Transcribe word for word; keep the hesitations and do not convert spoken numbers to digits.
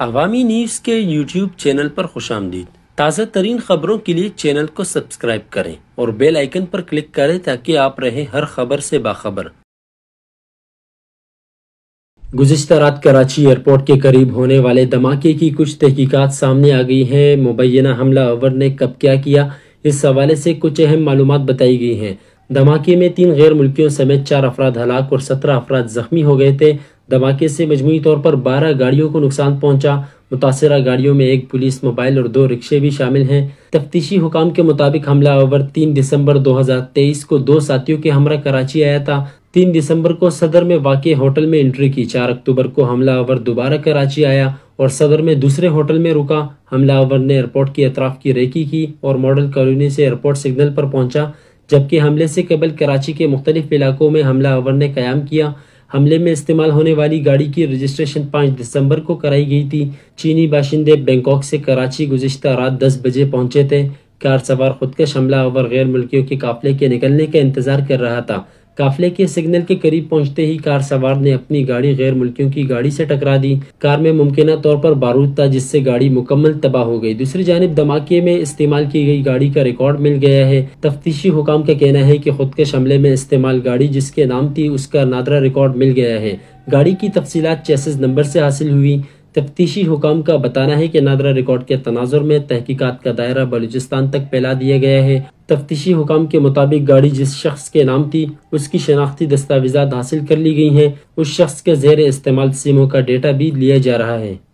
عوامی نیوز کے YouTube channel پر خوش آمدید۔ تازہ ترین خبروں کے لیے چینل کو سبسکرائب کریں اور بیل آئیکن پر کلک کریں تاکہ آپ رہیں ہر خبر سے باخبر۔ گزشتہ رات کراچی ایئرپورٹ کے قریب ہونے والے دھماکے کی کچھ تحقیقات سامنے آ گئی ہیں۔ مبینہ حملہ آور نے کب کیا کیا، اس حوالے سے کچھ اہم معلومات بتائی گئی ہیں۔ دھماکے میں تین غیر ملکیوں سمیت چار افراد ہلاک اور سترہ افراد زخمی ہو گئے تھے۔ دھماکے سے مجموعی طور پر بارہ گاڑیوں کو نقصان پہنچا۔ متاثرہ گاڑیوں میں ایک پولیس موبائل اور دو رکشے بھی شامل ہیں۔ تفتیشی حکام کے مطابق حملہ آور تین دسمبر دو ہزار تیئیس کو دو ساتھیوں کے ہمراہ کراچی آیا تھا۔ تین دسمبر کو صدر میں واقع ہوٹل میں انٹری کی۔ چار اکتوبر کو حملہ آور دوبارہ کراچی آیا اور صدر میں دوسرے ہوٹل میں رکا۔ حملہ آور نے ایئرپورٹ کے اطراف کی ریکی کی اور ماڈل کالونی سے ایئرپورٹ سگنل پر پہنچا، جبکہ حملے سے قبل کراچی کے مختلف علاقوں میں حملہ آور نے قیام کیا۔ حملے میں استعمال ہونے والی گاڑی کی رجسٹریشن پانچ دسمبر کو کرائی گئی تھی۔ چینی باشندے بینکاک سے کراچی گزشتہ رات دس بجے پہنچے تھے۔ کار سوار خودکش حملہ آور غیر ملکیوں کے قافلے کے نکلنے کا انتظار کر رہا تھا۔ قافلے کے سگنل کے قریب پہنچتے ہی کار سوار نے اپنی گاڑی غیر ملکیوں کی گاڑی سے ٹکرا دی۔ کار میں ممکنہ طور پر بارود تھا، جس سے گاڑی مکمل تباہ ہو گئی۔ دوسری جانب دھماکے میں استعمال کی گئی گاڑی کا ریکارڈ مل گیا ہے۔ تفتیشی حکام کا کہنا ہے کہ خودکش حملے میں استعمال گاڑی جس کے نام تھی، اس کا نادرہ ریکارڈ مل گیا ہے۔ گاڑی کی تفصیلات چیسز نمبر سے حاصل ہوئی۔ تفتیشی حکام کا بتانا ہے کہ نادرہ ریکارڈ کے تناظر میں تحقیقات کا دائرہ بلوچستان تک پھیلا دیا گیا ہے۔ تفتیشی حکام کے مطابق گاڑی جس شخص کے نام تھی، اس کی شناختی دستاویزات حاصل کر لی گئی ہیں۔ اس شخص کے زیر استعمال سموں کا ڈیٹا بھی لیا جا رہا ہے۔